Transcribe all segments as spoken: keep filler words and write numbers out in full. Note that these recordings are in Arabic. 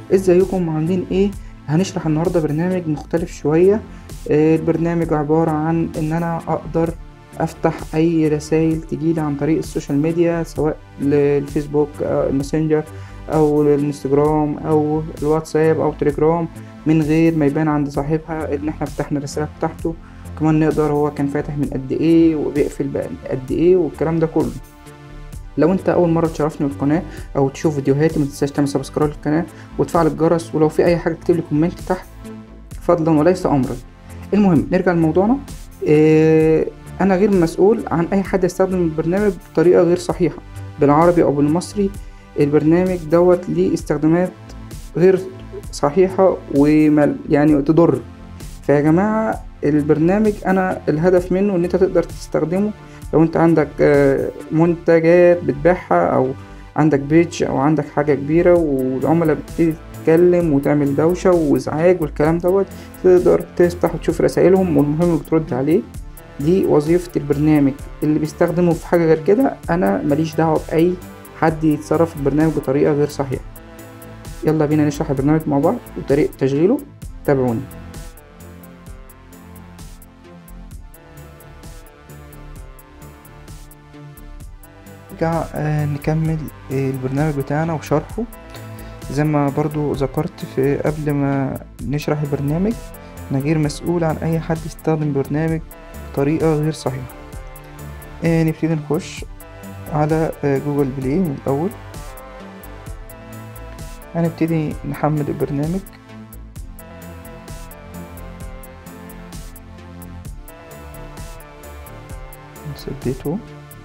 ازيكم عاملين ايه؟ هنشرح النهارده برنامج مختلف شويه. آه، البرنامج عباره عن ان انا اقدر افتح اي رسائل تجيلي عن طريق السوشيال ميديا، سواء للفيسبوك او الماسنجر او الانستجرام او الواتساب او تليجرام، من غير ما يبان عند صاحبها ان احنا فتحنا الرساله بتاعته. كمان نقدر هو كان فاتح من قد ايه وبيقفل بقى قد ايه والكلام ده كله. لو انت اول مره تشرفني بالقناه او تشوف فيديوهاتي، ما تنساش تعمل سبسكرايب للقناه وتفعل الجرس، ولو في اي حاجه اكتب لي كومنت تحت فضلا وليس امرا. المهم نرجع لموضوعنا. اه انا غير مسؤول عن اي حد يستخدم البرنامج بطريقه غير صحيحه بالعربي او بالمصري. البرنامج دوت ليه استخدامات غير صحيحه ومل يعني تضر. فيا جماعة البرنامج أنا الهدف منه إن أنت تقدر تستخدمه لو أنت عندك آه، منتجات بتبيعها، أو عندك بيج، أو عندك حاجة كبيرة والعملاء بتبتدي تتكلم وتعمل دوشة وإزعاج والكلام دوت، تقدر تفتح وتشوف رسائلهم والمهم بترد عليه. دي وظيفة البرنامج. اللي بيستخدمه في حاجة غير كده أنا ماليش دعوة بأي حد يتصرف في البرنامج بطريقة غير صحيحة. يلا بينا نشرح البرنامج مع بعض وطريقة تشغيله. تابعوني. نرجع آه، نكمل آه، البرنامج بتاعنا وشرحه. زي ما برضو ذكرت في قبل ما نشرح البرنامج، أنا غير مسؤول عن أي حد يستخدم البرنامج بطريقة غير صحيحة. آه، نبتدي نخش على آه، جوجل بلاي من الأول. هنبتدي نحمل البرنامج. نثبته.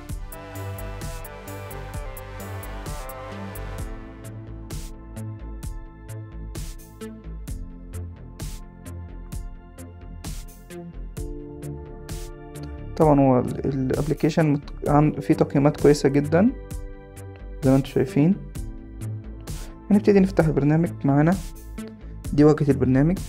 طبعا هو الابليكيشن فيه تقييمات كويسة جدا زي ما انتم شايفين. هنبتدي نفتح البرنامج معانا. دي واجهة البرنامج،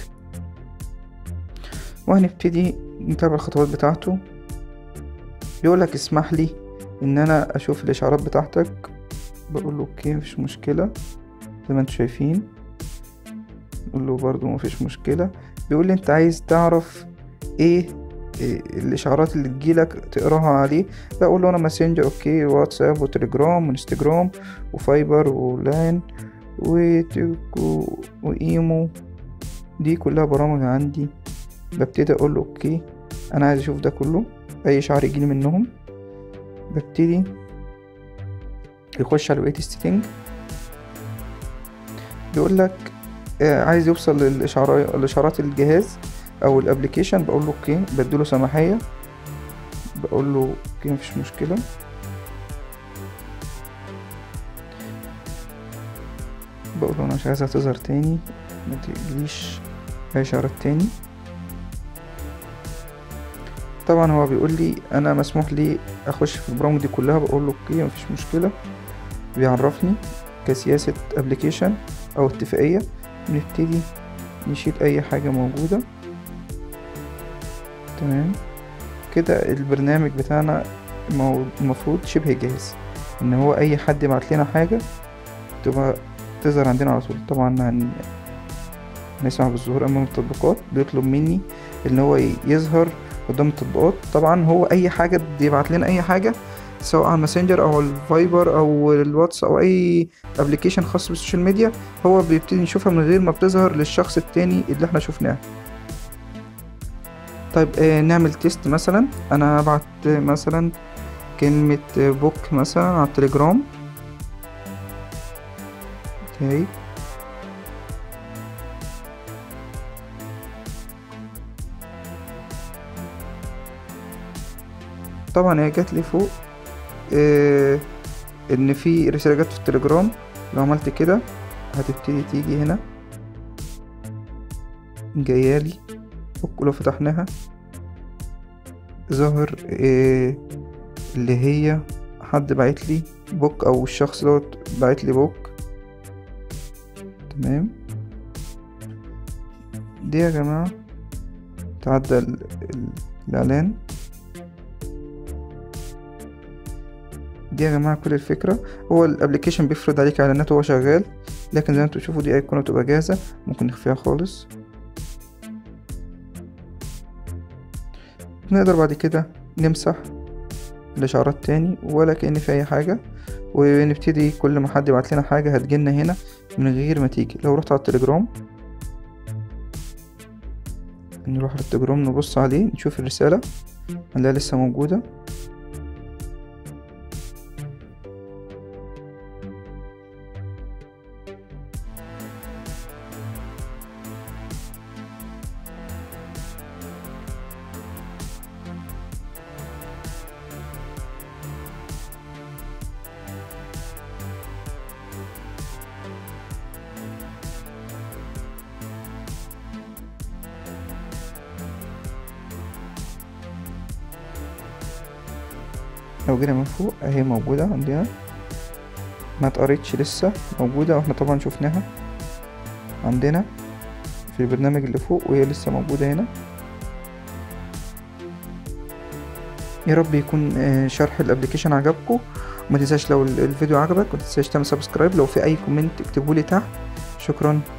وهنبتدي نتابع الخطوات بتاعته. بيقولك اسمح لي ان انا اشوف الاشعارات بتاعتك. بقول له اوكي، مفيش مشكلة زي ما انتم شايفين. نقول له برضو مفيش مشكلة. بيقول لي انت عايز تعرف ايه الاشعارات اللي تجيلك تقراها عليه. بقول له انا ماسنجر، اوكي، واتساب وتليجرام وانستجرام وفايبر ولاين وتيكو وايمو، دي كلها برامج عندي. ببتدي اقول له اوكي، انا عايز اشوف ده كله، اي اشعار يجيلي منهم. ببتدي يخش على بقية السيتنج. بيقول لك عايز يوصل للاشعارات الاشعارات الجهاز او الابليكيشن. بقول له اوكي، بديله سماحيه. بقول له اوكي مفيش مشكله. بقول له انا مش عايزها تظهر تاني، ما تجيليش اي اشعارات تاني. طبعا هو بيقول لي انا مسموح لي اخش في البرامج دي كلها. بقول له اوكي مفيش مشكله. بيعرفني كسياسه ابليكيشن او اتفاقيه. نبتدي نشيل اي حاجه موجوده. تمام كده البرنامج بتاعنا المفروض شبه جاهز، ان هو اي حد يبعت لنا حاجه تبقى تظهر عندنا على طول. طبعا هن... هنسمع بالظهور امام التطبيقات. بيطلب مني ان هو يظهر قدام التطبيقات. طبعا هو اي حاجه يبعت لنا اي حاجه، سواء على الماسنجر او الفايبر او الواتس او اي ابلكيشن خاص بالسوشيال ميديا، هو بيبتدي نشوفها من غير ما بتظهر للشخص التاني اللي احنا شفناه. طيب آه نعمل تيست. مثلا انا هبعت مثلا كلمة بوك مثلا على التليجرام. اوكي، طبعا هي جات لي فوق آه ان في رسالة جت في التليجرام. لو عملت كده هتبتدي تيجي هنا جايالي بوك. لو فتحناها ظهر آه اللي هي حد بعت لي بوك، او الشخص دوت بعت لي بوك. تمام، دي يا جماعة تعدى ال- ال- الاعلان. دي يا جماعة كل الفكرة. هو الابليكيشن بيفرض عليك اعلانات وهو شغال. لكن زي ما انتوا تشوفوا دي ايقونة بتبقى جاهزة، ممكن نخفيها خالص. نقدر بعد كده نمسح الاشعارات تاني ولا كأن في اي حاجة، ونبتدي كل ما حد يبعت لنا حاجة هتجيلنا هنا من غير ما تيجي. لو رحت على التليجرام، نروح على التليجرام نبص عليه نشوف الرسالة هنلاقيها لسه موجودة. لو جينا من فوق اهي موجودة عندنا، ما اتقريتش لسه، موجودة واحنا طبعا شفناها عندنا في البرنامج اللي فوق وهي لسه موجودة هنا. يا رب يكون شرح الابليكيشن عجبكم، وما تنساش لو الفيديو عجبك ما تنساش تعمل سبسكرايب. لو في اي كومنت اكتبولي تحت. شكرا.